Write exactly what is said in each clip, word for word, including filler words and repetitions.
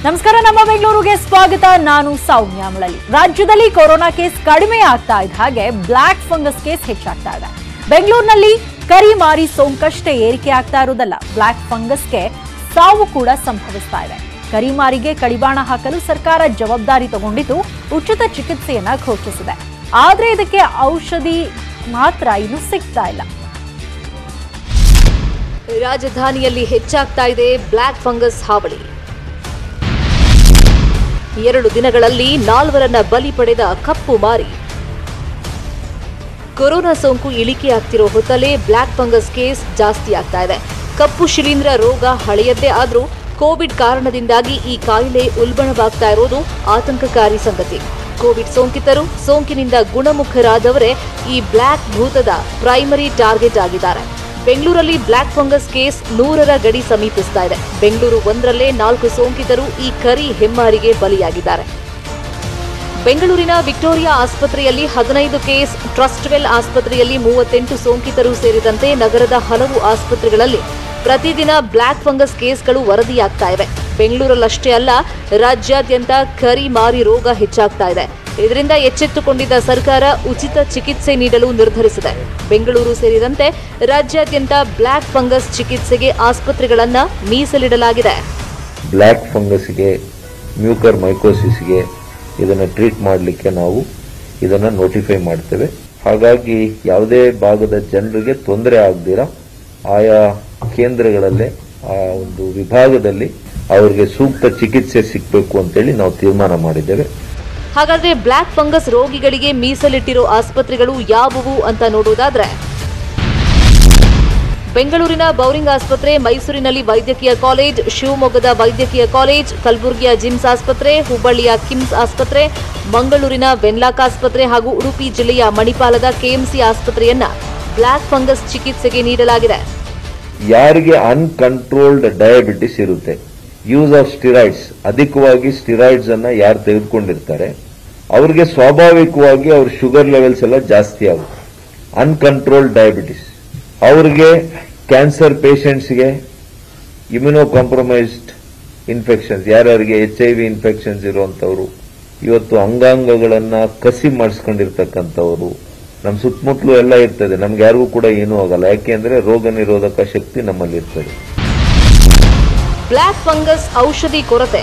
ನಮಸ್ಕಾರ, ನಮ್ಮ ಬೆಂಗಳೂರಿಗೆ ಸ್ವಾಗತ. ನಾನು ಸೌಮ್ಯ ಮುಳಲಿ. ರಾಜ್ಯದಲ್ಲಿ ಕೊರೋನಾ ಕೇಸ್ ಕಡಿಮೆ ಆಗ್ತಾ ಇದ್ದ ಹಾಗೆ ಬ್ಲಾಕ್ ಫಂಗಸ್ ಕೇಸ್ ಹೆಚ್ಚಾಗ್ತಾ ಇದೆ. ಬೆಂಗಳೂರಿನಲ್ಲಿ ಕರಿಮಾರಿ ಸೋಂಕಷ್ಟೇ ಏರಿಕೆ ಆಗ್ತಾ ಇರೋದಲ್ಲ, ಬ್ಲಾಕ್ ಫಂಗಸ್ಗೆ ಸಾವು ಕೂಡ ಸಂಭವಿಸ್ತಾ ಇದೆ. ಕರಿಮಾರಿಗೆ ಕಡಿವಾಣ ಹಾಕಲು ಸರ್ಕಾರ ಜವಾಬ್ದಾರಿ ತಗೊಂಡಿದ್ದು ಉಚಿತ ಚಿಕಿತ್ಸೆಯನ್ನ ಘೋಷಿಸಿದೆ. ಆದ್ರೆ ಇದಕ್ಕೆ ಔಷಧಿ ಮಾತ್ರ ಇನ್ನು ಸಿಗ್ತಾ ಇಲ್ಲ. ರಾಜಧಾನಿಯಲ್ಲಿ ಹೆಚ್ಚಾಗ್ತಾ ಇದೆ ಬ್ಲಾಕ್ ಫಂಗಸ್ ಹಾವಳಿ. ಎರಡು ದಿನಗಳಲ್ಲಿ ನಾಲ್ವರನ್ನ ಬಲಿ ಪಡೆದ ಕಪ್ಪು ಮಾರಿ. ಕೊರೋನಾ ಸೋಂಕು ಇಳಿಕೆಯಾಗ್ತಿರೋ ಹೊತ್ತಲ್ಲೇ ಬ್ಲಾಕ್ ಫಂಗಸ್ ಕೇಸ್ ಜಾಸ್ತಿ ಆಗ್ತಾ ಇದೆ. ಕಪ್ಪು ಶಿಲೀಂಧ್ರ ರೋಗ ಹಳೆಯದ್ದೇ ಆದ್ರೂ ಕೋವಿಡ್ ಕಾರಣದಿಂದಾಗಿ ಈ ಕಾಯಿಲೆ ಉಲ್ಬಣವಾಗ್ತಾ ಇರೋದು ಆತಂಕಕಾರಿ ಸಂಗತಿ. ಕೋವಿಡ್ ಸೋಂಕಿತರು, ಸೋಂಕಿನಿಂದ ಗುಣಮುಖರಾದವರೇ ಈ ಬ್ಲಾಕ್ ಭೂತದ ಪ್ರೈಮರಿ ಟಾರ್ಗೆಟ್ ಆಗಿದ್ದಾರೆ. ಬೆಂಗಳೂರಲ್ಲಿ ಬ್ಲಾಕ್ ಫಂಗಸ್ ಕೇಸ್ ನೂರರ ಗಡಿ ಸಮೀಪಿಸ್ತಾ ಇದೆ. ಬೆಂಗಳೂರು ಒಂದರಲ್ಲೇ ನಾಲ್ಕು ಸೋಂಕಿತರು ಈ ಕರಿ ಹೆಮ್ಮಾರಿಗೆ ಬಲಿಯಾಗಿದ್ದಾರೆ. ಬೆಂಗಳೂರಿನ ವಿಕ್ಟೋರಿಯಾ ಆಸ್ಪತ್ರೆಯಲ್ಲಿ ಹದಿನೈದು ಕೇಸ್, ಟ್ರಸ್ಟ್ವೆಲ್ ಆಸ್ಪತ್ರೆಯಲ್ಲಿ ಮೂವತ್ತೆಂಟು ಸೋಂಕಿತರು ಸೇರಿದಂತೆ ನಗರದ ಹಲವು ಆಸ್ಪತ್ರೆಗಳಲ್ಲಿ ಪ್ರತಿದಿನ ಬ್ಲಾಕ್ ಫಂಗಸ್ ಕೇಸ್ಗಳು ವರದಿಯಾಗ್ತಾ ಇವೆ. ಬೆಂಗಳೂರಲ್ಲಷ್ಟೇ ಅಲ್ಲ, ರಾಜ್ಯಾದ್ಯಂತ ಕರಿ ಮಾರಿ ರೋಗ ಹೆಚ್ಚಾಗ್ತಾ ಇದೆ. ಇದರಿಂದ ಎಚ್ಚೆತ್ತುಕೊಂಡಿದ್ದ ಸರ್ಕಾರ ಉಚಿತ ಚಿಕಿತ್ಸೆ ನೀಡಲು ನಿರ್ಧರಿಸಿದೆ. ಬೆಂಗಳೂರು ಸೇರಿದಂತೆ ರಾಜ್ಯಾದ್ಯಂತ ಬ್ಲಾಕ್ ಫಂಗಸ್ ಚಿಕಿತ್ಸೆಗೆ ಆಸ್ಪತ್ರೆಗಳನ್ನ ಮೀಸಲಿಡಲಾಗಿದೆ. ಬ್ಲಾಕ್ ಫಂಗಸ್ಗೆ, ಮ್ಯೂಕರ್ ಮೈಕೋಸಿಸ್ಗೆ ಇದನ್ನು ಟ್ರೀಟ್ ಮಾಡಲಿಕ್ಕೆ ನಾವು ಇದನ್ನು ನೋಟಿಫೈ ಮಾಡ್ತೇವೆ. ಹಾಗಾಗಿ ಯಾವುದೇ ಭಾಗದ ಜನರಿಗೆ ತೊಂದರೆ ಆಗದಿರ ಆಯಾ ಕೇಂದ್ರಗಳಲ್ಲೇ ಆ ಒಂದು ವಿಭಾಗದಲ್ಲಿ ಅವರಿಗೆ ಸೂಕ್ತ ಚಿಕಿತ್ಸೆ ಸಿಗಬೇಕು ಅಂತೇಳಿ ನಾವು ತೀರ್ಮಾನ ಮಾಡಿದ್ದೇವೆ. ಹಾಗಾದ್ರೆ ಬ್ಲಾಕ್ ಫಂಗಸ್ ರೋಗಿಗಳಿಗೆ ಮೀಸಲಿಟ್ಟಿರೋ ಆಸ್ಪತ್ರೆಗಳು ಯಾವುವು ಅಂತ ನೋಡೋದಾದ್ರೆ, ಬೆಂಗಳೂರಿನ ಬೌರಿಂಗ್ ಆಸ್ಪತ್ರೆ, ಮೈಸೂರಿನಲ್ಲಿ ವೈದ್ಯಕೀಯ ಕಾಲೇಜ್, ಶಿವಮೊಗ್ಗದ ವೈದ್ಯಕೀಯ ಕಾಲೇಜ್, ಕಲಬುರಗಿಯ ಜಿಮ್ಸ್ ಆಸ್ಪತ್ರೆ, ಹುಬ್ಬಳ್ಳಿಯ ಕಿಮ್ಸ್ ಆಸ್ಪತ್ರೆ, ಮಂಗಳೂರಿನ ವೆನ್ಲಾಕ್ ಆಸ್ಪತ್ರೆ ಹಾಗೂ ಉಡುಪಿ ಜಿಲ್ಲೆಯ ಮಣಿಪಾಲದ ಕೆಎಂಸಿ ಆಸ್ಪತ್ರೆಯನ್ನ ಬ್ಲಾಕ್ ಫಂಗಸ್ ಚಿಕಿತ್ಸೆಗೆ ನೀಡಲಾಗಿದೆ. ಯಾರಿಗೆ ಅನ್ಕಂಟ್ರೋಲ್ಡ್ ಡಯಾಬಿಟಿಸ್ ಇರುತ್ತೆ, ಯೂಸ್ ಆಫ್ ಸ್ಟಿರಾಯ್ಡ್ಸ್, ಅಧಿಕವಾಗಿ ಸ್ಟಿರಾಯ್ಡ್ಸ್ ಅನ್ನ ಯಾರು ತೆಗೆದುಕೊಂಡಿರ್ತಾರೆ ಅವರಿಗೆ ಸ್ವಾಭಾವಿಕವಾಗಿ ಅವ್ರ ಶುಗರ್ ಲೆವೆಲ್ಸ್ ಎಲ್ಲ ಜಾಸ್ತಿ ಆಗುತ್ತೆ. ಅನ್ಕಂಟ್ರೋಲ್ಡ್ ಡಯಾಬಿಟಿಸ್ ಅವರಿಗೆ, ಕ್ಯಾನ್ಸರ್ ಪೇಷಂಟ್ಸ್ಗೆ, ಇಮ್ಯುನೋ ಕಾಂಪ್ರಮೈಸ್ಡ್ ಇನ್ಫೆಕ್ಷನ್ಸ್, ಯಾರ್ಯಾರಿಗೆ ಎಚ್ ಐ ವಿ ಇನ್ಫೆಕ್ಷನ್ಸ್ ಇರುವಂತವರು, ಇವತ್ತು ಅಂಗಾಂಗಗಳನ್ನ ಕಸಿ ಮಾಡಿಸ್ಕೊಂಡಿರ್ತಕ್ಕಂಥವರು, ನಮ್ಮ ಸುತ್ತಮುತ್ತಲೂ ಎಲ್ಲ ಇರ್ತದೆ, ನಮ್ಗೆ ಯಾರಿಗೂ ಕೂಡ ಏನೂ ಆಗಲ್ಲ. ಯಾಕೆಂದ್ರೆ ರೋಗ ನಿರೋಧಕ ಶಕ್ತಿ ನಮ್ಮಲ್ಲಿ ಇರ್ತದೆ. ಬ್ಲಾಕ್ ಫಂಗಸ್ ಔಷಧಿ ಕೊರತೆ,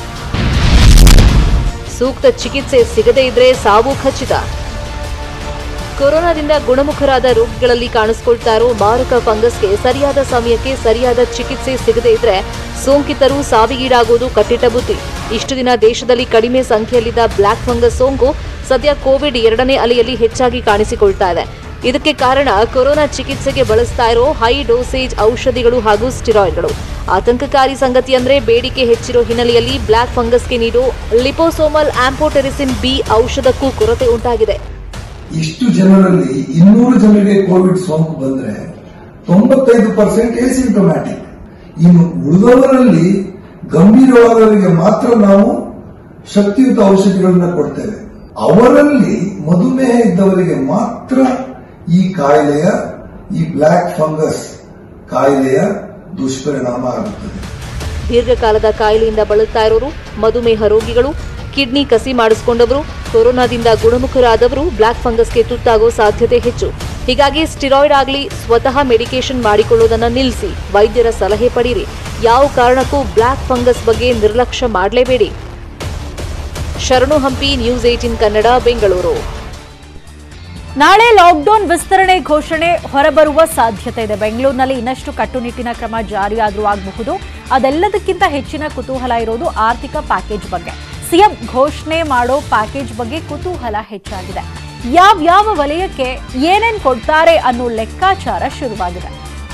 ಸೂಕ್ತ ಚಿಕಿತ್ಸೆ ಸಿಗದೇ ಇದ್ರೆ ಸಾವು ಖಚಿತ. ಕೊರೋನಾದಿಂದ ಗುಣಮುಖರಾದ ರೋಗಿಗಳಲ್ಲಿ ಕಾಣಿಸಿಕೊಳ್ತಾ ಇರೋ ಮಾರಕ ಫಂಗಸ್ಗೆ ಸರಿಯಾದ ಸಮಯಕ್ಕೆ ಸರಿಯಾದ ಚಿಕಿತ್ಸೆ ಸಿಗದೇ ಇದ್ರೆ ಸೋಂಕಿತರು ಸಾವಿಗೀಡಾಗುವುದು ಕಟ್ಟಿಟ್ಟ ಬುತ್ತಿ. ಇಷ್ಟು ದಿನ ದೇಶದಲ್ಲಿ ಕಡಿಮೆ ಸಂಖ್ಯೆಯಲ್ಲಿದ್ದ ಬ್ಲಾಕ್ ಫಂಗಸ್ ಸೋಂಕು ಸದ್ಯ ಕೋವಿಡ್ ಎರಡನೇ ಅಲೆಯಲ್ಲಿ ಹೆಚ್ಚಾಗಿ ಕಾಣಿಸಿಕೊಳ್ತಾ ಇದೆ. ಇದಕ್ಕೆ ಕಾರಣ ಕೊರೋನಾ ಚಿಕಿತ್ಸೆಗೆ ಬಳಸ್ತಾ ಇರೋ ಹೈ ಡೋಸೇಜ್ ಔಷಧಿಗಳು ಹಾಗೂ ಸ್ಟಿರಾಯ್ಡ್ಗಳು. ಆತಂಕಕಾರಿ ಸಂಗತಿ ಅಂದ್ರೆ ಬೇಡಿಕೆ ಹೆಚ್ಚಿರೋ ಹಿನ್ನೆಲೆಯಲ್ಲಿ ಬ್ಲಾಕ್ ಫಂಗಸ್ಗೆ ನೀಡೋ ಲಿಪೋಸೋಮಲ್ ಆಂಫೋಟೆರಿಸಿನ್ ಬಿ ಔಷಧಕ್ಕೂ ಕೊರತೆ ಉಂಟಾಗಿದೆ. ಇಷ್ಟು ಜನರಲ್ಲಿ ಇನ್ನೂರು ಜನರಿಗೆ ಕೋವಿಡ್ ಸೋಂಕು ಬಂದ್ರೆ ತೊಂಬತ್ತೈದು ಪರ್ಸೆಂಟ್ ಎಸಿಂಟೊಮ್ಯಾಟಿಕ್. ಇನ್ನು ಉಳಿದವರಲ್ಲಿ ಗಂಭೀರವಾದವರಿಗೆ ಮಾತ್ರ ನಾವು ಶಕ್ತಿಯುತ ಔಷಧಿಗಳನ್ನ ಕೊಡ್ತೇವೆ. ಅವರಲ್ಲಿ ಮಧುಮೇಹ ಇದ್ದವರಿಗೆ ಮಾತ್ರ ಈ ಕಾಯಿಲೆಯ, ಈ ಬ್ಲಾಕ್ ಫಂಗಸ್ ಕಾಯಿಲೆಯ ದುಷ್ಪರಿಣಾಮ ಆಗುತ್ತದೆ. ದೀರ್ಘಕಾಲದ ಕಾಯಿಲೆಯಿಂದ ಬಳಲ್ತಾ ಇರೋರು, ಮಧುಮೇಹ ರೋಗಿಗಳು, ಕಿಡ್ನಿ ಕಸಿ ಮಾಡಿಸಿಕೊಂಡವರು, ಕೊರೋನಾದಿಂದ ಗುಣಮುಖರಾದವರು ಬ್ಲಾಕ್ ಫಂಗಸ್ಗೆ ತುತ್ತಾಗೋ ಸಾಧ್ಯತೆ ಹೆಚ್ಚು. ಹೀಗಾಗಿ ಸ್ಟಿರಾಯ್ಡ್ ಆಗಲಿ ಸ್ವತಃ ಮೆಡಿಕೇಶನ್ ಮಾಡಿಕೊಳ್ಳೋದನ್ನ ನಿಲ್ಲಿಸಿ ವೈದ್ಯರ ಸಲಹೆ ಪಡೀರಿ. ಯಾವ ಕಾರಣಕ್ಕೂ ಬ್ಲಾಕ್ ಫಂಗಸ್ ಬಗ್ಗೆ ನಿರ್ಲಕ್ಷ್ಯ ಮಾಡಲೇಬೇಡಿ. Sharanu Hampi, news eighteen Kannada, Bengaluru. ನಾಳೆ ಲಾಕ್ಡೌನ್ ವಿಸ್ತರಣೆ ಘೋಷಣೆ ಹೊರಬರುವ ಸಾಧ್ಯತೆ ಇದೆ. ಬೆಂಗಳೂರಿನಲ್ಲಿ ಇನ್ನಷ್ಟು ಕಟ್ಟುನಿಟ್ಟಿನ ಕ್ರಮ ಜಾರಿಯಾದರೂ ಆಗಬಹುದು. ಅದೆಲ್ಲದಕ್ಕಿಂತ ಹೆಚ್ಚಿನ ಕುತೂಹಲ ಇರೋದು ಆರ್ಥಿಕ ಪ್ಯಾಕೇಜ್ ಬಗ್ಗೆ. ಸಿಎಂ ಘೋಷಣೆ ಮಾಡೋ ಪ್ಯಾಕೇಜ್ ಬಗ್ಗೆ ಕುತೂಹಲ ಹೆಚ್ಚಾಗಿದೆ. ಯಾವ್ಯಾವ ವಲಯಕ್ಕೆ ಏನೇನ್ ಕೊಡ್ತಾರೆ ಅನ್ನೋ ಲೆಕ್ಕಾಚಾರ ಶುರುವಾಗಿದೆ.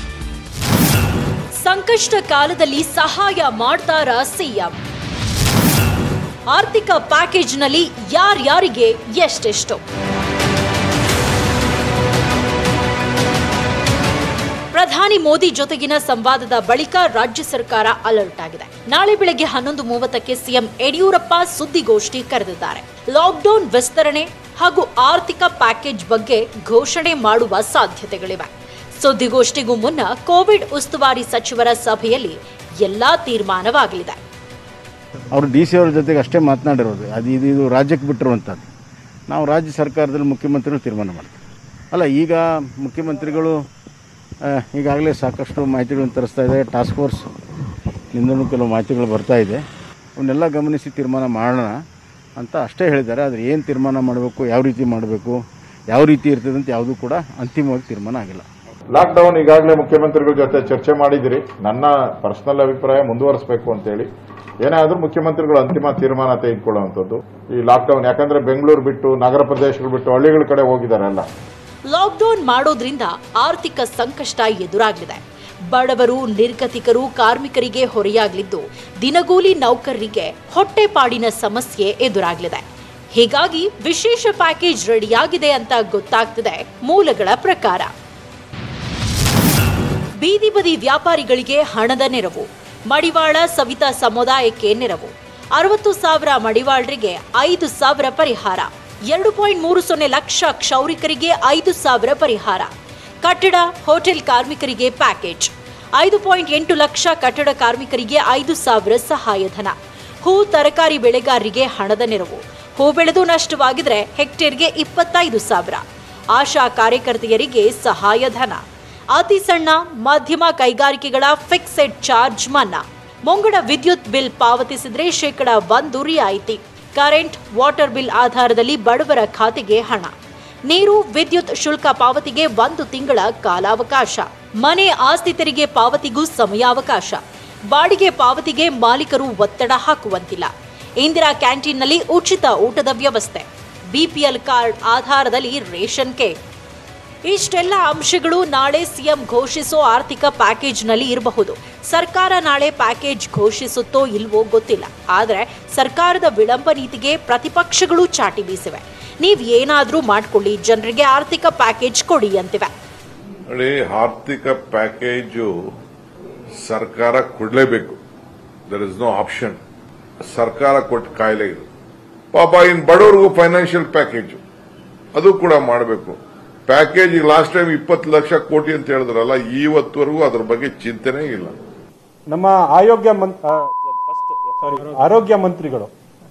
ಸಂಕಷ್ಟ ಕಾಲದಲ್ಲಿ ಸಹಾಯ ಮಾಡ್ತಾರ ಸಿಎಂ? ಆರ್ಥಿಕ ಪ್ಯಾಕೇಜ್ನಲ್ಲಿ ಯಾರ್ಯಾರಿಗೆ ಎಷ್ಟೆಷ್ಟು? ಪ್ರಧಾನಿ ಮೋದಿ ಜೊತೆಗಿನ ಸಂವಾದದ ಬಳಿಕ ರಾಜ್ಯ ಸರ್ಕಾರ ಅಲರ್ಟ್ ಆಗಿದೆ. ನಾಳೆ ಬೆಳಗ್ಗೆ ಹನ್ನೊಂದು ಮೂವತ್ತಕ್ಕೆ ಸಿಎಂ ಯಡಿಯೂರಪ್ಪ ಸುದ್ದಿಗೋಷ್ಠಿ ಕರೆದಿದ್ದಾರೆ. ಲಾಕ್ಡೌನ್ ವಿಸ್ತರಣೆ ಹಾಗೂ ಆರ್ಥಿಕ ಪ್ಯಾಕೇಜ್ ಬಗ್ಗೆ ಘೋಷಣೆ ಮಾಡುವ ಸಾಧ್ಯತೆಗಳಿವೆ. ಸುದ್ದಿಗೋಷ್ಠಿಗೂ ಮುನ್ನ ಕೋವಿಡ್ ಉಸ್ತುವಾರಿ ಸಚಿವರ ಸಭೆಯಲ್ಲಿ ಎಲ್ಲಾ ತೀರ್ಮಾನವಾಗಲಿದೆ. ಅವರು ಡಿ ಸಿ ಅವ್ರ ಜೊತೆಗೆ ಅಷ್ಟೇ ಮಾತನಾಡಿರೋದು. ಅದು ಇದು ಇದು ರಾಜ್ಯಕ್ಕೆ ಬಿಟ್ಟಿರುವಂಥದ್ದು. ನಾವು ರಾಜ್ಯ ಸರ್ಕಾರದಲ್ಲಿ ಮುಖ್ಯಮಂತ್ರಿಗಳು ತೀರ್ಮಾನ ಮಾಡ್ತೀವಿ. ಅಲ್ಲ, ಈಗ ಮುಖ್ಯಮಂತ್ರಿಗಳು ಈಗಾಗಲೇ ಸಾಕಷ್ಟು ಮಾಹಿತಿಗಳನ್ನು ತರಿಸ್ತಾ ಇದೆ. ಟಾಸ್ಕ್ ಫೋರ್ಸ್ ನಿಂದಲೂ ಕೆಲವು ಮಾಹಿತಿಗಳು ಬರ್ತಾ ಇದೆ. ಅವನ್ನೆಲ್ಲ ಗಮನಿಸಿ ತೀರ್ಮಾನ ಮಾಡೋಣ ಅಂತ ಅಷ್ಟೇ ಹೇಳಿದ್ದಾರೆ. ಆದರೆ ಏನು ತೀರ್ಮಾನ ಮಾಡಬೇಕು, ಯಾವ ರೀತಿ ಮಾಡಬೇಕು, ಯಾವ ರೀತಿ ಇರ್ತದೆ ಅಂತ ಯಾವುದೂ ಕೂಡ ಅಂತಿಮವಾಗಿ ತೀರ್ಮಾನ ಆಗಿಲ್ಲ. ಲಾಕ್ಡೌನ್ ಈಗಾಗಲೇ ಮುಖ್ಯಮಂತ್ರಿಗಳ ಜೊತೆ ಚರ್ಚೆ ಮಾಡಿದಿರಿ. ನನ್ನ ಪರ್ಸನಲ್ ಅಭಿಪ್ರಾಯ ಮುಂದುವರಿಸಬೇಕು ಅಂತೇಳಿ. ಏನೇ ಆದರೂ ಮುಖ್ಯಮಂತ್ರಿಗಳು ಅಂತಿಮ ತೀರ್ಮಾನ ತೆಗೆದುಕೊಳ್ಳುವಂಥದ್ದು ಈ ಲಾಕ್ಡೌನ್. ಯಾಕಂದ್ರೆ ಬೆಂಗಳೂರು ಬಿಟ್ಟು, ನಗರ ಪ್ರದೇಶಗಳು ಬಿಟ್ಟು ಹಳ್ಳಿಗಳ ಕಡೆ ಹೋಗಿದ್ದಾರೆ ಎಲ್ಲ. ಲಾಕ್ಡೌನ್ ಮಾಡೋದ್ರಿಂದ ಆರ್ಥಿಕ ಸಂಕಷ್ಟ ಎದುರಾಗಲಿದೆ. ಬಡವರು, ನಿರ್ಗತಿಕರು, ಕಾರ್ಮಿಕರಿಗೆ ಹೊರೆಯಾಗಲಿದ್ದು, ದಿನಗೂಲಿ ನೌಕರರಿಗೆ ಹೊಟ್ಟೆಪಾಡಿನ ಸಮಸ್ಯೆ ಎದುರಾಗಲಿದೆ. ಹೀಗಾಗಿ ವಿಶೇಷ ಪ್ಯಾಕೇಜ್ ರೆಡಿಯಾಗಿದೆ ಅಂತ ಗೊತ್ತಾಗ್ತಿದೆ ಮೂಲಗಳ ಪ್ರಕಾರ. ಬೀದಿ ಬದಿ ವ್ಯಾಪಾರಿಗಳಿಗೆ ಹಣದ ನೆರವು. ಮಡಿವಾಳ ಸವಿತಾ ಸಮುದಾಯಕ್ಕೆ ನೆರವು. ಅರವತ್ತು ಸಾವಿರ ಮಡಿವಾಳರಿಗೆ ಐದು ಸಾವಿರ ಪರಿಹಾರ. ಎರಡು ಪಾಯಿಂಟ್ ಮೂರು ಸೊನ್ನೆ ಲಕ್ಷ ಕ್ಷೌರಿಕರಿಗೆ ಐದು ಸಾವಿರ ಪರಿಹಾರ. ಕಟ್ಟಡ, ಹೋಟೆಲ್ ಕಾರ್ಮಿಕರಿಗೆ ಪ್ಯಾಕೇಜ್. ಐದು ಪಾಯಿಂಟ್ ಎಂಟು ಲಕ್ಷ ಕಟ್ಟಡ ಕಾರ್ಮಿಕರಿಗೆ ಐದು ಸಾವಿರ ಸಹಾಯಧನ. ಹೂ, ತರಕಾರಿ ಬೆಳೆಗಾರರಿಗೆ ಹಣದ ನೆರವು. ಹೂ ಬೆಳೆದು ನಷ್ಟವಾಗಿದ್ರೆ ಹೆಕ್ಟೇರ್ಗೆ ಇಪ್ಪತ್ತೈದು ಸಾವಿರ. ಆಶಾ ಕಾರ್ಯಕರ್ತೆಯರಿಗೆ ಸಹಾಯಧನ. ಅತಿ ಸಣ್ಣ, ಮಧ್ಯಮ ಕೈಗಾರಿಕೆಗಳ ಫಿಕ್ಸೆಡ್ ಚಾರ್ಜ್ ಮನ್ನಾ. ಮುಂಗಡ ವಿದ್ಯುತ್ ಬಿಲ್ ಪಾವತಿಸಿದ್ರೆ ಶೇಕಡ ಒಂದು ರಿಯಾಯಿತಿ. ಕರೆಂಟ್, ವಾಟರ್ ಬಿಲ್ ಆಧಾರದಲ್ಲಿ ಬಡವರ ಖಾತೆಗೆ ಹಣ. ನೀರು, ವಿದ್ಯುತ್ ಶುಲ್ಕ ಪಾವತಿಗೆ ಒಂದು ತಿಂಗಳ ಕಾಲಾವಕಾಶ. ಮನೆ ಆಸ್ತಿ ತೆರಿಗೆ ಪಾವತಿಗೂ ಸಮಯಾವಕಾಶ. ಬಾಡಿಗೆ ಪಾವತಿಗೆ ಮಾಲೀಕರು ಒತ್ತಡ ಹಾಕುವಂತಿಲ್ಲ. ಇಂದಿರಾ ಕ್ಯಾಂಟೀನ್ನಲ್ಲಿ ಉಚಿತ ಊಟದ ವ್ಯವಸ್ಥೆ. ಬಿಪಿಎಲ್ ಕಾರ್ಡ್ ಆಧಾರದಲ್ಲಿ ರೇಷನ್ ಕೇಕ್. ಇಷ್ಟೆಲ್ಲ ಅಂಶಗಳು ನಾಳೆ ಸಿಎಂ ಘೋಷಿಸೋ ಆರ್ಥಿಕ ಪ್ಯಾಕೇಜ್ನಲ್ಲಿ ಇರಬಹುದು. ಸರ್ಕಾರ ನಾಳೆ ಪ್ಯಾಕೇಜ್ ಘೋಷಿಸುತ್ತೋ ಇಲ್ವೋ ಗೊತ್ತಿಲ್ಲ. ಆದರೆ ಸರ್ಕಾರದ ವಿಳಂಬ ನೀತಿಗೆ ಪ್ರತಿಪಕ್ಷಗಳು ಚಾಟಿ ಬೀಸಿವೆ. ನೀವು ಏನಾದರೂ ಮಾಡ್ಕೊಳ್ಳಿ, ಜನರಿಗೆ ಆರ್ಥಿಕ ಪ್ಯಾಕೇಜ್ ಕೊಡಿ ಅಂತಿವೆ. ನೋಡಿ, ಆರ್ಥಿಕ ಪ್ಯಾಕೇಜು ಸರ್ಕಾರ ಕೊಡಲೇಬೇಕು. There is no option. ಸರ್ಕಾರ ಕೊಟ್ಟ ಕಾಯಿಲೆ ಇದು. ಪಾಪ ಇನ್ ಬಡವರಿಗೂ ಫೈನಾನ್ಷಿಯಲ್ ಪ್ಯಾಕೇಜು ಅದು ಕೂಡ ಮಾಡಬೇಕು. ಪ್ಯಾಕೇಜ್ ಲಾಸ್ಟ್ ಟೈಮ್ ಇಪ್ಪತ್ತು ಲಕ್ಷ ಕೋಟಿ ಅಂತ ಹೇಳಿದ್ರಲ್ಲ, ಇವತ್ತುವರೆಗೂ ಅದ್ರ ಬಗ್ಗೆ ಚಿಂತನೆ ಇಲ್ಲ. ನಮ್ಮ ಆರೋಗ್ಯ ಸಾರಿ ಆರೋಗ್ಯ ಮಂತ್ರಿಗಳು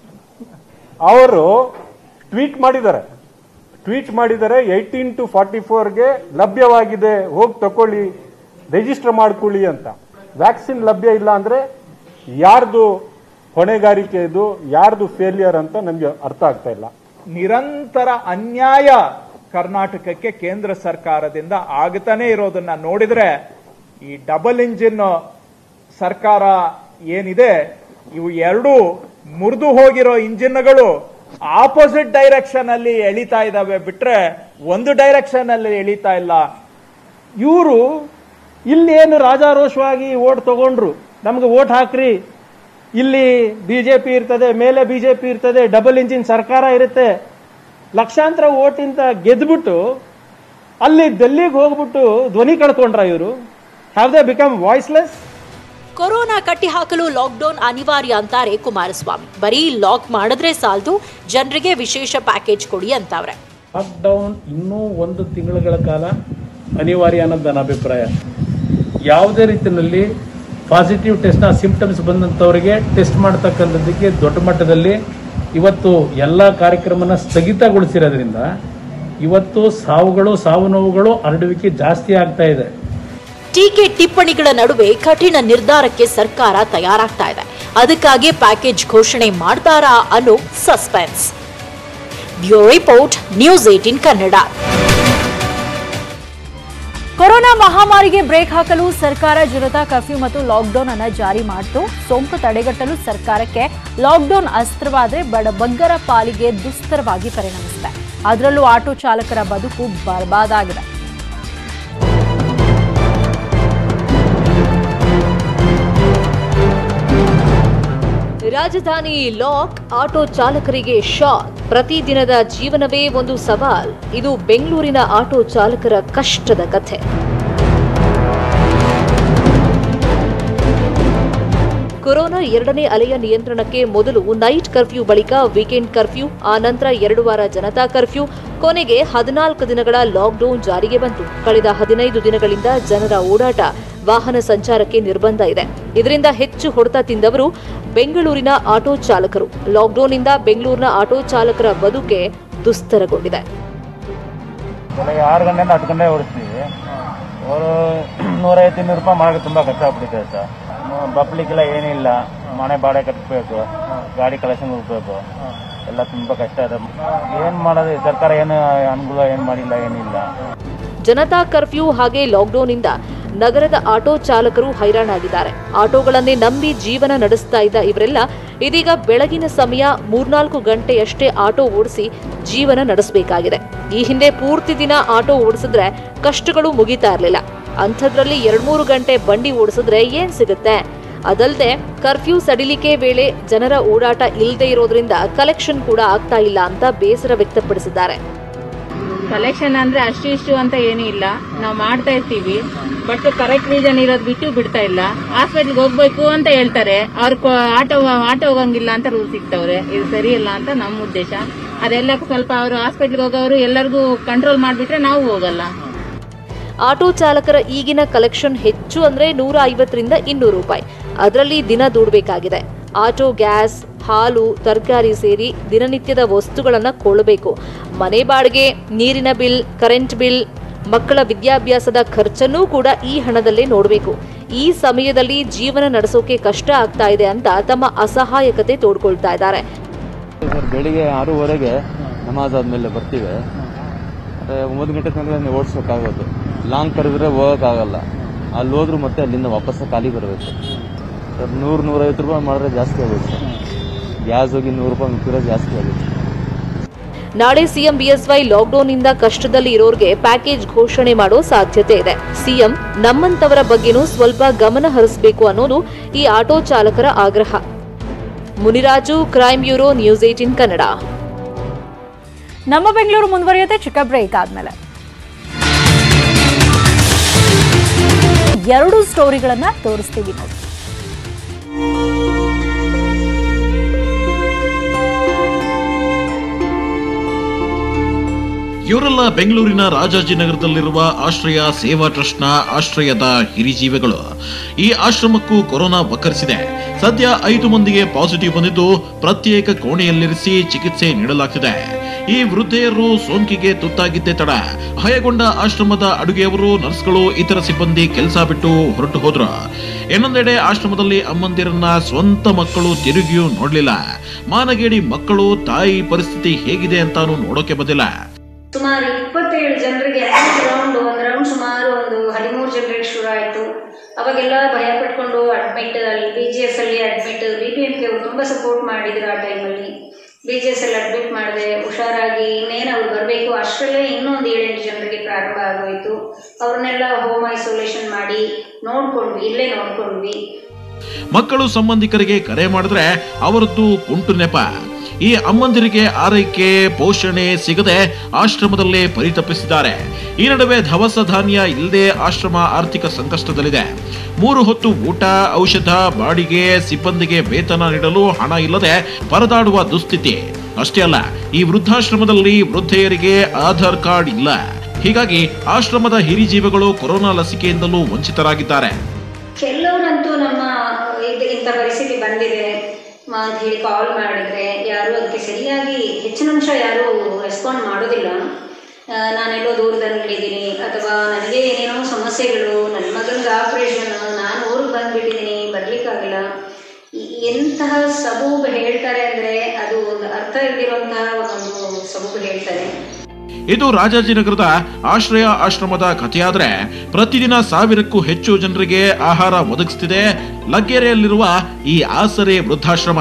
ಅವರು ಟ್ವೀಟ್ ಮಾಡಿದ್ದಾರೆ ಟ್ವೀಟ್ ಮಾಡಿದ್ದಾರೆ ಏಯ್ಟೀನ್ ಟು ಫಾರ್ಟಿ ಫೋರ್ಗೆ ಲಭ್ಯವಾಗಿದೆ, ಹೋಗಿ ತಕೊಳ್ಳಿ, ರಿಜಿಸ್ಟರ್ ಮಾಡ್ಕೊಳ್ಳಿ ಅಂತ. ವ್ಯಾಕ್ಸಿನ್ ಲಭ್ಯ ಇಲ್ಲ ಅಂದ್ರೆ ಯಾರ್ದು ಹೊಣೆಗಾರಿಕೆ ಇದು, ಯಾರ್ದು ಫೇಲಿಯರ್ ಅಂತ ನಮಗೆ ಅರ್ಥ ಆಗ್ತಾ ಇಲ್ಲ. ನಿರಂತರ ಅನ್ಯಾಯ ಕರ್ನಾಟಕಕ್ಕೆ ಕೇಂದ್ರ ಸರ್ಕಾರದಿಂದ ಆಗ್ತಾನೆ ಇರೋದನ್ನ ನೋಡಿದ್ರೆ ಈ ಡಬಲ್ ಇಂಜಿನ್ ಸರ್ಕಾರ ಏನಿದೆ, ಇವು ಎರಡು ಮುರಿದು ಹೋಗಿರೋ ಇಂಜಿನ್ಗಳು ಆಪೋಸಿಟ್ ಡೈರೆಕ್ಷನ್ ಅಲ್ಲಿ ಎಳಿತಾ ಇದಾವೆ ಬಿಟ್ರೆ ಒಂದು ಡೈರೆಕ್ಷನ್ ಅಲ್ಲಿ ಎಳಿತಾ ಇಲ್ಲ. ಇವರು ಇಲ್ಲೇನು ರಾಜಾರೋಷವಾಗಿ ಓಟ್ ತಗೊಂಡ್ರು, ನಮ್ಗೆ ಓಟ್ ಹಾಕ್ರಿ, ಇಲ್ಲಿ ಬಿಜೆಪಿ ಇರ್ತದೆ, ಮೇಲೆ ಬಿಜೆಪಿ ಇರ್ತದೆ, ಡಬಲ್ ಇಂಜಿನ್ ಸರ್ಕಾರ ಇರುತ್ತೆ, ಲಕ್ಷಾಂತರ ಓಟಿಂದ ಗೆದ್ಬಿಟ್ಟು ಅಲ್ಲಿ ಡೆಲ್ಲಿಗೆ ಹೋಗ್ಬಿಟ್ಟು ಧ್ವನಿ ಕಳ್ಕೊಂಡ್ರ ಇವರು. Have they become voiceless? Corona ಕಟ್ಟಿ ಹಾಕಲು ಲಾಕ್ಡೌನ್ ಅನಿವಾರ್ಯ ಅಂತಾರೆ ಕುಮಾರಸ್ವಾಮಿ. ಬರೀ ಲಾಕ್ ಮಾಡಿದ್ರೆ ಸಾಲದು, ಜನರಿಗೆ ವಿಶೇಷ ಪ್ಯಾಕೇಜ್ ಕೊಡಿ ಅಂತವ್ರೆ. ಲಾಕ್ಡೌನ್ ಇನ್ನೂ ಒಂದು ತಿಂಗಳುಗಳ ಕಾಲ ಅನಿವಾರ್ಯ ಅನ್ನೋದು ನನ್ನ ಅಭಿಪ್ರಾಯ. ಯಾವುದೇ ರೀತಿಯಲ್ಲಿ ಪಾಸಿಟಿವ್ ಟೆಸ್ಟ್ನ ಸಿಂಪ್ಟಮ್ಸ್ ಬಂದಂಥವರಿಗೆ ಟೆಸ್ಟ್ ಮಾಡ್ತಕ್ಕಂಥದ್ದಕ್ಕೆ ದೊಡ್ಡ ಮಟ್ಟದಲ್ಲಿ ಇವತ್ತು ಎಲ್ಲ ಕಾರ್ಯಕ್ರಮನ ಸ್ಥಗಿತಗೊಳಿಸಿರೋದ್ರಿಂದ ಇವತ್ತು ಸಾವುಗಳು ಸಾವು ನೋವುಗಳು ಹರಡುವಿಕೆ ಜಾಸ್ತಿ ಆಗ್ತಾ ಇದೆ. ಟೀಕೆ ಟಿಪ್ಪಣಿಗಳ ನಡುವೆ ಕಠಿಣ ನಿರ್ಧಾರಕ್ಕೆ ಸರ್ಕಾರ ತಯಾರಾಗ್ತಾ ಇದೆ. ಅದಕ್ಕಾಗಿ ಪ್ಯಾಕೇಜ್ ಘೋಷಣೆ ಮಾಡ್ತಾರಾ ಅನ್ನೋ suspense. Bureau report, news eighteen Kannada. Corona ಮಹಾಮಾರಿಗೆ ಬ್ರೇಕ್ ಹಾಕಲು ಸರ್ಕಾರ ಜನತಾ ಕರ್ಫ್ಯೂ ಮತ್ತು ಲಾಕ್ಡೌನ್ ಅನ್ನು ಜಾರಿ ಮಾಡಿತು. ಸೋಂಕು ತಡೆಗಟ್ಟಲು ಸರ್ಕಾರಕ್ಕೆ ಲಾಕ್ಡೌನ್ ಅಸ್ತ್ರವಾದರೆ ಬಡಬಗ್ಗರ ಪಾಲಿಗೆ ದುಸ್ತರವಾಗಿ ಪರಿಣಮಿಸಿದೆ. ಅದರಲ್ಲೂ ಆಟೋ ಚಾಲಕರ ಬದುಕು ಬರ್ಬಾದಾಗಿದೆ. ರಾಜಧಾನಿ ಲಾಕ್, ಆಟೋ ಚಾಲಕರಿಗೆ ಶಾಕ್. ಪ್ರತಿದಿನದ ಜೀವನವೇ ಒಂದು ಸವಾಲ್. ಇದು ಬೆಂಗಳೂರಿನ ಆಟೋ ಚಾಲಕರ ಕಷ್ಟದ ಕಥೆ. ಕೊರೋನಾ ಕೊರೋನಾ ಎರಡನೇ ಅಲೆಯ ನಿಯಂತ್ರಣಕ್ಕೆ ಮೊದಲು ನೈಟ್ ಕರ್ಫ್ಯೂ, ಬಳಿಕ ವೀಕೆಂಡ್ ಕರ್ಫ್ಯೂ, ಆ ನಂತರ ಎರಡು ವಾರ ಜನತಾ ಕರ್ಫ್ಯೂ, ಕೊನೆಗೆ ಹದಿನಾಲ್ಕು ದಿನಗಳ ಲಾಕ್ಡೌನ್ ಜಾರಿಗೆ ಬಂತು. ಕಳೆದ ಹದಿನೈದು ದಿನಗಳಿಂದ ಜನರ ಓಡಾಟ, ವಾಹನ ಸಂಚಾರಕ್ಕೆ ನಿರ್ಬಂಧ ಇದೆ. ಇದರಿಂದ ಹೆಚ್ಚು ಹೊಡೆತ ತಿಂದವರು ಬೆಂಗಳೂರಿನ ಆಟೋ ಚಾಲಕರು. ಲಾಕ್ಡೌನ್ನಿಂದ ಬೆಂಗಳೂರಿನ ಆಟೋ ಚಾಲಕರ ಬದುಕೆ ದುಸ್ತರಗೊಂಡಿದೆ. ಬೆಳಗ್ಗೆ ಆರು ಗಂಟೆಯಿಂದ ಹತ್ತು ಗಂಟೆ ಓಡಿಸ್ತೀವಿ. ಅವರು ನೂರೈವತ್ತು ಇನ್ನೂರು ರೂಪಾಯಿ ಮಾಡೋಕೆ ತುಂಬ ಕಷ್ಟ ಆಗ್ಬಿಟ್ಟಿದೆ ಸರ್. ಬಪ್ಲಿಕ್ಕೆಲ್ಲ ಏನಿಲ್ಲ, ಮನೆ ಬಾಡಿಗೆ ಕಟ್ಟಬೇಕು, ಗಾಡಿ ಕಲೆಕ್ಷನ್ ಹೋಗ್ಬೇಕು, ಎಲ್ಲ ತುಂಬ ಕಷ್ಟ ಇದೆ. ಏನು ಮಾಡೋದು, ಸರ್ಕಾರ ಏನು ಅನುಕೂಲ ಏನು ಮಾಡಿಲ್ಲ, ಏನಿಲ್ಲ. ಜನತಾ ಕರ್ಫ್ಯೂ ಹಾಗೆ ಲಾಕ್ಡೌನ್ನಿಂದ ನಗರದ ಆಟೋ ಚಾಲಕರು ಹೈರಾಣಾಗಿದ್ದಾರೆ. ಆಟೋಗಳನ್ನೇ ನಂಬಿ ಜೀವನ ನಡೆಸ್ತಾ ಇದ್ದ ಇವರೆಲ್ಲ ಇದೀಗ ಬೆಳಗಿನ ಸಮಯ ಮೂರ್ನಾಲ್ಕು ಗಂಟೆಯಷ್ಟೇ ಆಟೋ ಓಡಿಸಿ ಜೀವನ ನಡೆಸಬೇಕಾಗಿದೆ. ಈ ಹಿಂದೆ ಪೂರ್ತಿ ದಿನ ಆಟೋ ಓಡಿಸಿದ್ರೆ ಕಷ್ಟಗಳು ಮುಗಿತಾ ಇರಲಿಲ್ಲ. ಅಂಥದ್ರಲ್ಲಿ ಎರಡ್ಮೂರು ಗಂಟೆ ಬಂಡಿ ಓಡಿಸಿದ್ರೆ ಏನ್ ಸಿಗುತ್ತೆ? ಅದಲ್ಲದೆ ಕರ್ಫ್ಯೂ ಸಡಿಲಿಕೆ ವೇಳೆ ಜನರ ಓಡಾಟ ಇಲ್ಲದೆ ಇರೋದ್ರಿಂದ ಕಲೆಕ್ಷನ್ ಕೂಡ ಆಗ್ತಾ ಇಲ್ಲ ಅಂತ ಬೇಸರ ವ್ಯಕ್ತಪಡಿಸಿದ್ದಾರೆ. ಕಲೆಕ್ಷನ್ ಅಂದ್ರೆ ಅಷ್ಟು ಇಷ್ಟು ಅಂತ ಏನೂ ಇಲ್ಲ, ನಾವು ಮಾಡ್ತಾ ಇರ್ತೀವಿ. ಬಟ್ ಕರೆಕ್ಟ್ ರೀಸನ್ ಇರೋದು ಬಿಟ್ಟು ಬಿಡ್ತಾ ಇಲ್ಲ. ಹಾಸ್ಪಿಟ್ಲ್ಗೆ ಹೋಗ್ಬೇಕು ಅಂತ ಹೇಳ್ತಾರೆ, ಅವ್ರ ಆಟೋ ಆಟೋ ಹೋಗಂಗಿಲ್ಲ ಅಂತ ರೂಲ್ಸ್ ಸಿಗ್ತವ್ರೆ. ಇದು ಸರಿ ಇಲ್ಲ ಅಂತ ನಮ್ಮ ಉದ್ದೇಶ. ಅದೆಲ್ಲ ಸ್ವಲ್ಪ ಅವರು ಹಾಸ್ಪಿಟ್ಲ್ಗೆ ಹೋಗೋರು ಎಲ್ಲರಿಗೂ ಕಂಟ್ರೋಲ್ ಮಾಡಿಬಿಟ್ರೆ ನಾವು ಹೋಗಲ್ಲ. ಆಟೋ ಚಾಲಕರ ಈಗಿನ ಕಲೆಕ್ಷನ್ ಹೆಚ್ಚು ಅಂದ್ರೆ ನೂರ ಐವತ್ತರಿಂದ ಇನ್ನೂರು ರೂಪಾಯಿ. ಅದರಲ್ಲಿ ದಿನ ದುಡ್ಬೇಕಾಗಿದೆ. ಆಟೋ ಗ್ಯಾಸ್, ಹಾಲು, ತರಕಾರಿ ಸೇರಿ ದಿನನಿತ್ಯದ ವಸ್ತುಗಳನ್ನು ಕೊಳ್ಳಬೇಕು. ಮನೆ ಬಾಡಿಗೆ, ನೀರಿನ ಬಿಲ್, ಕರೆಂಟ್ ಬಿಲ್, ಮಕ್ಕಳ ವಿದ್ಯಾಭ್ಯಾಸದ ಖರ್ಚನ್ನೂ ಕೂಡ ಈ ಹಣದಲ್ಲೇ ನೋಡಬೇಕು. ಈ ಸಮಯದಲ್ಲಿ ಜೀವನ ನಡೆಸೋಕೆ ಕಷ್ಟ ಆಗ್ತಾ ಇದೆ ಅಂತ ತಮ್ಮ ಅಸಹಾಯಕತೆ ತೋಡ್ಕೊಳ್ತಾ ಇದ್ದಾರೆ. ಬೆಳಿಗ್ಗೆ ಆರೂವರೆಗೆ ನಮಾಜ್ ಆದ್ಮೇಲೆ ಬರ್ತೀವಿ. ಒಂಬತ್ತು ಗಂಟೆ ತನಕ ಓಡಿಸ್ಬೇಕಾಗೋದು. ಲಾಂಗ್ ಕರೆದ್ರೆ ಹೋಗೋಕ್ಕಾಗಲ್ಲ. ಅಲ್ಲಿ ಹೋದ್ರು ಮತ್ತೆ ಅಲ್ಲಿಂದ ವಾಪಸ್ ಖಾಲಿ ಬರಬೇಕು. ಸರ್ ನೂರು ನೂರೈವತ್ತು ರೂಪಾಯಿ ಮಾಡಿದ್ರೆ ಜಾಸ್ತಿ ಆಗುತ್ತೆ ಸರ್. ಗ್ಯಾಸ್ ಹೋಗಿ ನೂರು ರೂಪಾಯಿ ಮುಗಿದ್ರೆ ಜಾಸ್ತಿ ಆಗುತ್ತೆ. ನಾಳೆ ಸಿಎಂ ಬಿಎಸ್ವೈ ಲಾಕ್ಡೌನ್ನಿಂದ ಕಷ್ಟದಲ್ಲಿ ಇರೋರಿಗೆ ಪ್ಯಾಕೇಜ್ ಘೋಷಣೆ ಮಾಡೋ ಸಾಧ್ಯತೆ ಇದೆ. ಸಿಎಂ ನಮ್ಮಂತವರ ಬಗ್ಗೆನೂ ಸ್ವಲ್ಪ ಗಮನ ಹರಿಸಬೇಕು ಅನ್ನೋದು ಈ ಆಟೋ ಚಾಲಕರ ಆಗ್ರಹ. Muniraju, crime bureau, news eighteen Kannada. ನಮ್ಮ ಬೆಂಗಳೂರು ಮುಂದುವರಿಯುತ್ತೆ ಚಿಕ್ಕ ಬ್ರೇಕ್ ಆದ್ಮೇಲೆ. ಎರಡು ಸ್ಟೋರಿಗಳನ್ನ ತೋರಿಸ್ತೀವಿ ನೋಡಿ. ಇವರೆಲ್ಲ ಬೆಂಗಳೂರಿನ ರಾಜಾಜಿನಗರದಲ್ಲಿರುವ ಆಶ್ರಯ ಸೇವಾ ಟ್ರಸ್ಟ್ನ ಆಶ್ರಯದ ಹಿರಿಜೀವಿಗಳು. ಈ ಆಶ್ರಮಕ್ಕೂ ಕೊರೋನಾ ವಕ್ಕರಿಸಿದೆ. ಸದ್ಯ ಐದು ಮಂದಿಗೆ ಪಾಸಿಟಿವ್ ಬಂದಿದ್ದು ಪ್ರತ್ಯೇಕ ಕೋಣೆಯಲ್ಲಿರಿಸಿ ಚಿಕಿತ್ಸೆ ನೀಡಲಾಗ್ತಿದೆ. ಈ ವೃದ್ಧೆಯರು ಸೋಂಕಿಗೆ ತುತ್ತಾಗಿದ್ದೇ ತಡ. ಭಯಗೊಂಡ ಆಶ್ರಮದ ಅಡುಗೆಯವರು, ನರ್ಸ್ಗಳು, ಇತರ ಸಿಬ್ಬಂದಿ ಕೆಲಸ ಬಿಟ್ಟು ಹೊರಟು ಹೋದ್ರು. ಇನ್ನೊಂದೆಡೆ ಆಶ್ರಮದಲ್ಲಿ ಅಮ್ಮಂದಿರನ್ನ ಸ್ವಂತ ಮಕ್ಕಳು ತಿರುಗಿಯೂ ನೋಡ್ಲಿಲ್ಲ. ಮಾನಗೇಡಿ ಮಕ್ಕಳು ತಾಯಿ ಪರಿಸ್ಥಿತಿ ಹೇಗಿದೆ ಅಂತಾನು ನೋಡೋಕೆ ಬಂದಿಲ್ಲ. ಸುಮಾರು ಇಪ್ಪತ್ತೇಳು ಜನರಿಗೆ ರೌಂಡ್ ಒಂದು ರೌಂಡ್ ಸುಮಾರು ಒಂದು ಹದಿಮೂರು ಜನರಿಗೆ ಶುರು ಆಯಿತು. ಅವಾಗೆಲ್ಲ ಭಯ ಪಟ್ಕೊಂಡು ಅಡ್ಮಿಟ್ ಅಲ್ಲಿ ಬಿ ಜಿ ಎಸ್ ಅಲ್ಲಿ admit B P M K ಅವರು ತುಂಬ ಸಪೋರ್ಟ್ ಮಾಡಿದ್ರು. ಆ ಟೈಮಲ್ಲಿ ಬಿ ಜಿ ಎಸ್ ಅಲ್ಲಿ ಅಡ್ಮಿಟ್ ಮಾಡಿದೆ, ಹುಷಾರಾಗಿ ಇನ್ನೇನು ಅವ್ರು ಬರಬೇಕು. ಅಷ್ಟರಲ್ಲೇ ಇನ್ನೊಂದು ಏಳೆಂಟು ಜನರಿಗೆ ಪ್ರಾರಂಭ ಆಗೋಯಿತು. ಅವ್ರನ್ನೆಲ್ಲ ಹೋಮ್ ಐಸೋಲೇಷನ್ ಮಾಡಿ ನೋಡ್ಕೊಂಡ್ವಿ, ಇಲ್ಲೇ ನೋಡ್ಕೊಂಡ್ವಿ. ಮಕ್ಕಳು ಸಂಬಂಧಿಕರಿಗೆ ಕರೆ ಮಾಡಿದ್ರೆ ಅವರದ್ದು ಕುಂಟು ನೆಪ. ಈ ಅಮ್ಮಂದಿರಿಗೆ ಆರೈಕೆ, ಪೋಷಣೆ ಸಿಗದೆ ಆಶ್ರಮದಲ್ಲೇ ಪರಿತಪಿಸಿದ್ದಾರೆ. ಈ ನಡುವೆ ದವಸ ಧಾನ್ಯ ಇಲ್ಲದೆ ಆಶ್ರಮ ಆರ್ಥಿಕ ಸಂಕಷ್ಟದಲ್ಲಿದೆ. ಮೂರು ಹೊತ್ತು ಊಟ, ಔಷಧ, ಬಾಡಿಗೆ, ಸಿಬ್ಬಂದಿಗೆ ವೇತನ ನೀಡಲು ಹಣ ಇಲ್ಲದೆ ಪರದಾಡುವ ದುಸ್ಥಿತಿ. ಅಷ್ಟೇ ಅಲ್ಲ, ಈ ವೃದ್ಧಾಶ್ರಮದಲ್ಲಿ ವೃದ್ಧೆಯರಿಗೆ ಆಧಾರ್ ಕಾರ್ಡ್ ಇಲ್ಲ. ಹೀಗಾಗಿ ಆಶ್ರಮದ ಹಿರಿಜೀವಿಗಳು ಕೊರೋನಾ ಲಸಿಕೆಯಿಂದಲೂ ವಂಚಿತರಾಗಿದ್ದಾರೆ. ಕೆಲವರಂತೂ ನಮ್ಮ ಇಂಥ ಪರಿಸ್ಥಿತಿ ಬಂದಿದೆ ಅಂತ ಹೇಳಿ ಕಾಲ್ ಮಾಡಿದ್ರೆ ಯಾರು ಅದಕ್ಕೆ ಸರಿಯಾಗಿ ಹೆಚ್ಚಿನ ಅಂಶ ಯಾರು ರೆಸ್ಪಾಂಡ್ ಮಾಡೋದಿಲ್ಲ. ನಾನೆಲ್ಲೋ ದೂರದಲ್ಲಿದ್ದೀನಿ ಅಥವಾ ನನಗೆ ಏನೇನೋ ಸಮಸ್ಯೆಗಳು, ನನ್ನ ಮಗನಿಗೆ ಆಪರೇಷನ್, ನಾನು ಊರಿಗೆ ಬಂದ್ಬಿಟ್ಟಿದ್ದೀನಿ, ಬರ್ಲಿಕ್ಕಾಗಲ್ಲ. ಎಂತಹ ಸಬೂಬು ಹೇಳ್ತಾರೆ ಅಂದ್ರೆ ಅದು ಒಂದು ಅರ್ಥ ಇಲ್ದಿರುವಂತಹ ಒಂದು ಸಬೂಬು ಹೇಳ್ತಾರೆ. ಇದು ರಾಜಾಜಿನಗರದ ಆಶ್ರಯ ಆಶ್ರಮದ ಕಥೆಯಾದ್ರೆ ಪ್ರತಿದಿನ ಸಾವಿರಕ್ಕೂ ಹೆಚ್ಚು ಜನರಿಗೆ ಆಹಾರ ಒದಗಿಸುತ್ತಿದೆ ಲಗ್ಗೆರೆಯಲ್ಲಿರುವ ಈ ಆಸರೆ ವೃದ್ಧಾಶ್ರಮ.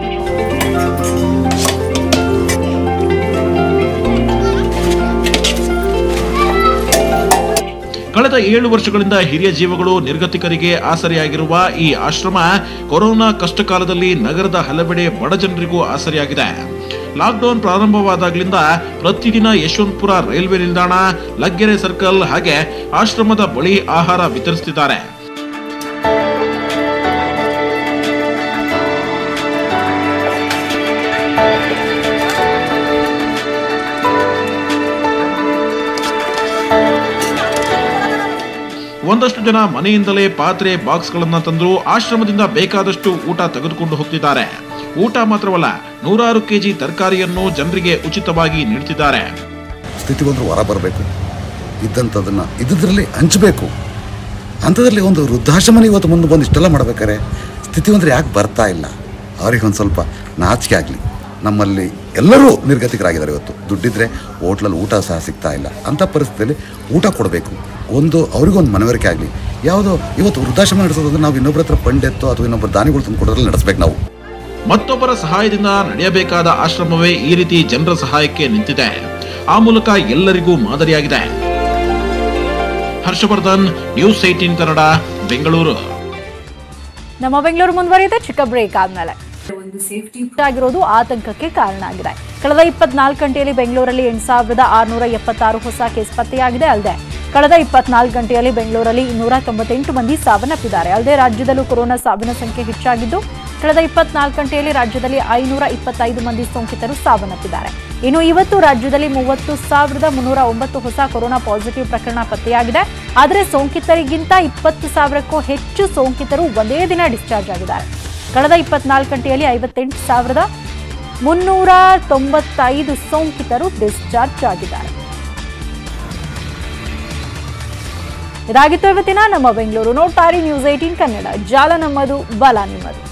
ಕಳೆದ ಏಳು ವರ್ಷಗಳಿಂದ ಹಿರಿಯ ಜೀವಗಳು ನಿರ್ಗತಿಕರಿಗೆ ಆಸರೆಯಾಗಿರುವ ಈ ಆಶ್ರಮ ಕೊರೋನಾ ಕಷ್ಟಕಾಲದಲ್ಲಿ ನಗರದ ಹಲವೆಡೆ ಬಡ ಜನರಿಗೂ ಆಸರೆಯಾಗಿದೆ. ಲಾಕ್ಡೌನ್ ಪ್ರಾರಂಭವಾದಾಗಲಿಂದ ಪ್ರತಿದಿನ ಯಶವಂತಪುರ ರೈಲ್ವೆ ನಿಲ್ದಾಣ, ಲಗ್ಗೆರೆ ಸರ್ಕಲ್ ಹಾಗೆ ಆಶ್ರಮದ ಬಳಿ ಆಹಾರ ವಿತರಿಸುತ್ತಿದ್ದಾರೆ. ಒಂದಷ್ಟು ಜನ ಮನೆಯಿಂದಲೇ ಪಾತ್ರೆ ಬಾಕ್ಸ್ಗಳನ್ನ ತಂದು ಆಶ್ರಮದಿಂದ ಬೇಕಾದಷ್ಟು ಊಟ ತೆಗೆದುಕೊಂಡು ಹೋಗ್ತಿದ್ದಾರೆ. ಊಟ ಮಾತ್ರವಲ್ಲ, ನೂರಾರು ಕೆಜಿ ತರಕಾರಿಯನ್ನು ಜನರಿಗೆ ಉಚಿತವಾಗಿ ನೀಡುತ್ತಿದ್ದಾರೆ. ಸ್ಥಿತಿಗೊಂದು ಹೊರ ಬರಬೇಕು, ಇದ್ದಂಥದನ್ನ ಇದ್ರಲ್ಲಿ ಹಂಚಬೇಕು. ಅಂಥದ್ರಲ್ಲಿ ಒಂದು ವೃದ್ಧಾಶ್ರಮನ ಇವತ್ತು ಮುಂದೆ ಬಂದು ಇಷ್ಟೆಲ್ಲ ಮಾಡ್ಬೇಕಾರೆ ಸ್ಥಿತಿವಂದ್ರೆ ಯಾಕೆ ಬರ್ತಾ ಇಲ್ಲ? ಅವ್ರಿಗೆ ಒಂದು ಸ್ವಲ್ಪ ನಾಚಿಕೆ ಆಗಲಿ. ನಮ್ಮಲ್ಲಿ ಎಲ್ಲರೂ ನಿರ್ಗತಿಕರಾಗಿದ್ದಾರೆ. ಇವತ್ತು ದುಡ್ಡಿದ್ರೆ ಹೋಟ್ಲಲ್ಲಿ ಊಟ ಸಹ ಸಿಗ್ತಾ ಇಲ್ಲ. ಅಂಥ ಪರಿಸ್ಥಿತಿಯಲ್ಲಿ ಊಟ ಕೊಡಬೇಕು. ಒಂದು ಅವ್ರಿಗೊಂದು ಮನವರಿಕೆ ಆಗಲಿ. ಯಾವುದೋ ಇವತ್ತು ವೃದ್ಧಾಶ್ರಮ ನಡೆಸೋದಂದ್ರೆ ನಾವು ಇನ್ನೊಬ್ಬರ ಹತ್ರ ಪಂಡೆತ್ತೋ ಅಥವಾ ಇನ್ನೊಬ್ಬರು ದಾನಿಗಳು ತಂದು ಕೊಡೋದ್ರಲ್ಲಿ ನಡೆಸಬೇಕು. ನಾವು ಮತ್ತೊಬ್ಬರ ಸಹಾಯದಿಂದ ನಡೆಯಬೇಕಾದ ಆಶ್ರಮವೇ ಈ ರೀತಿ ಜನರ ಸಹಾಯಕ್ಕೆ ನಿಂತಿದೆ. ಆ ಮೂಲಕ ಎಲ್ಲರಿಗೂ ಮಾದರಿಯಾಗಿದೆ. Harshavardhan, news eighteen Kannada, Bengaluru. ನಮ್ಮ ಬೆಂಗಳೂರು ಮುಂದುವರಿಯುತ್ತೆ ಚಿಕ್ಕ ಬ್ರೇಕ್ ಆದ್ಮೇಲೆ. ಒಂದು ಸೇಫ್ಟಿ ಆಗಿರೋದು ಆತಂಕಕ್ಕೆ ಕಾರಣ ಆಗಿದೆ. ಕಳೆದ ಇಪ್ಪತ್ನಾಲ್ಕು ಗಂಟೆಯಲ್ಲಿ ಬೆಂಗಳೂರಲ್ಲಿ ಎಂಟು ಸಾವಿರದ ಆರುನೂರ ಎಪ್ಪತ್ತಾರು ಹೊಸ ಕೇಸ್ ಪತ್ತೆಯಾಗಿದೆ. ಅಲ್ಲದೆ ಕಳೆದ ಇಪ್ಪತ್ನಾಲ್ಕು ಗಂಟೆಯಲ್ಲಿ ಬೆಂಗಳೂರಲ್ಲಿ ಇನ್ನೂರ ತೊಂಬತ್ತೆಂಟು ಮಂದಿ ಸಾವನ್ನಪ್ಪಿದ್ದಾರೆ. ಅಲ್ಲದೆ ರಾಜ್ಯದಲ್ಲೂ ಕೊರೋನಾ ಸಾವಿನ ಸಂಖ್ಯೆ ಹೆಚ್ಚಾಗಿದ್ದು ಕಳೆದ ಇಪ್ಪತ್ನಾಲ್ಕು ಗಂಟೆಯಲ್ಲಿ ರಾಜ್ಯದಲ್ಲಿ ಐನೂರ ಇಪ್ಪತ್ತೈದು ಮಂದಿ ಸೋಂಕಿತರು ಸಾವನ್ನಪ್ಪಿದ್ದಾರೆ. ಇನ್ನು ಇವತ್ತು ರಾಜ್ಯದಲ್ಲಿ ಮೂವತ್ತು ಸಾವಿರದ ಮುನ್ನೂರ ಒಂಬತ್ತು ಹೊಸ ಕೊರೋನಾ ಪಾಸಿಟಿವ್ ಪ್ರಕರಣ ಪತ್ತೆಯಾಗಿದೆ. ಆದರೆ ಸೋಂಕಿತರಿಗಿಂತ ಇಪ್ಪತ್ತು ಸಾವಿರಕ್ಕೂ ಹೆಚ್ಚು ಸೋಂಕಿತರು ಒಂದೇ ದಿನ ಡಿಸ್ಚಾರ್ಜ್ ಆಗಿದ್ದಾರೆ. ಕಳೆದ ಇಪ್ಪತ್ನಾಲ್ಕು ಗಂಟೆಯಲ್ಲಿ ಐವತ್ತೆಂಟು ಸಾವಿರದ ಮುನ್ನೂರ ತೊಂಬತ್ತೈದು ಸೋಂಕಿತರು ಡಿಸ್ಚಾರ್ಜ್ ಆಗಿದ್ದಾರೆ. ಇದಾಗಿತ್ತು ಇವತ್ತಿನ ನಮ್ಮ ಬೆಂಗಳೂರು. ನೋಡ್ತಾ ಇರಿ ನ್ಯೂಸ್ ಏಟೀನ್ ಕನ್ನಡ, ಜಾಲ ನಮ್ಮದು, ಬಲ ನಿಮ್ಮದು.